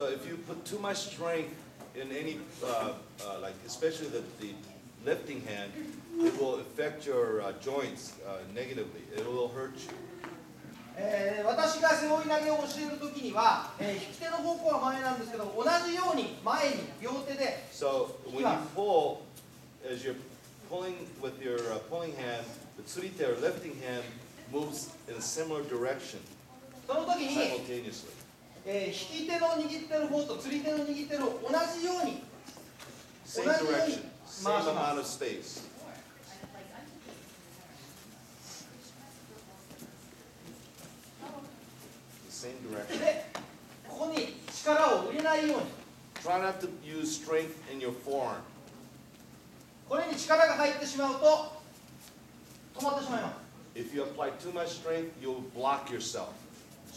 If you put too much strength in any, like especially the lifting hand, it will affect your joints negatively. It will hurt you. 私が背負い投げを教えるときには、引き手の方向は前なんですけど、同じように前に両手で So when you pull, as you're pulling with your pulling hand, the tsurite or lifting hand moves in a similar direction その時に、 simultaneously. 引き手の握ってる方と釣り手の握ってる同じように Same direction, same amount of space. Same direction. で、ここに力を入れないように Try not to use strength in your forearm. これに力が入ってしまうと止まってしまいます If you apply too much strength, you'll block yourself. そして、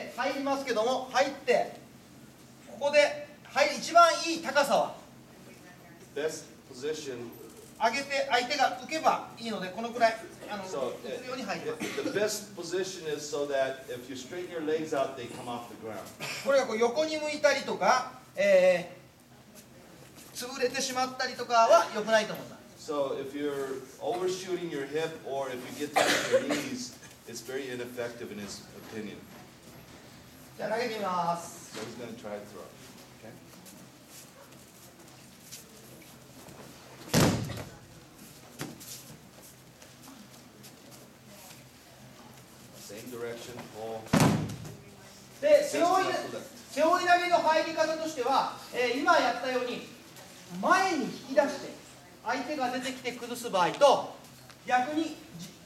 入りますけども入ってここで一番いい高さは Best position. 上げて相手が浮けばいいのでこのくらい浮 So くように入ります the best position is so that if you straighten your legs out, they come off the ground. これがこう横に向いたりとか、潰れてしまったりとかは良くないと思います So if you're overshooting your hip or if you get down to your knees, it's very ineffective in his opinion. じゃあ投げてみます So he's going to try to throw. Okay? Same direction, pull. で Just 背負い left to left. 背負い投げの入り方としては、今やったように前に引き出して相手が出てきて崩す場合と逆に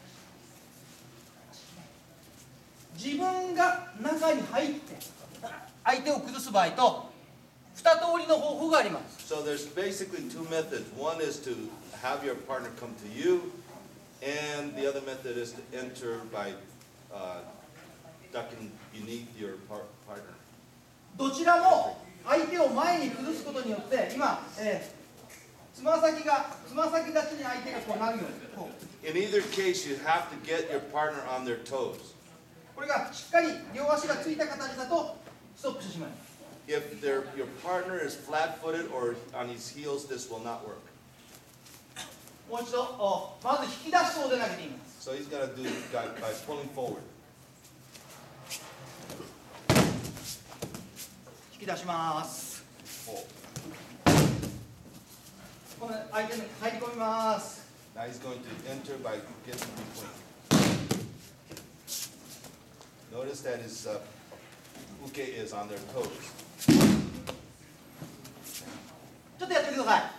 自分が中に入って相手を崩す場合と2通りの方法があります So there's basically two methods. One is to have your partner come to you, and the other method is to enter by ducking beneath your partner. どちらも相手を前に崩すことによって今、つま先立ちに相手がこうなるようにこう In either case, you have to get your partner on their toes. これがしっかり両足がついた形だとストップしてしまいます If your partner is flat-footed or on his heels, this will not work. もう一度まず引き出しそうで投げています So he's got to do it by pulling forward. 引き出します Pull. この相手に入り込みます Now he's going to enter by getting between. Notice that his uke is on their toes. ちょっとやってください